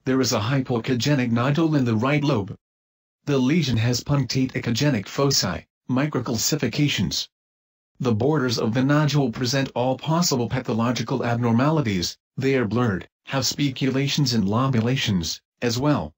There is a hypoechogenic nodule in the right lobe. The lesion has punctate echogenic foci, microcalcifications. The borders of the nodule present all possible pathological abnormalities, they are blurred, have speculations and lobulations, as well.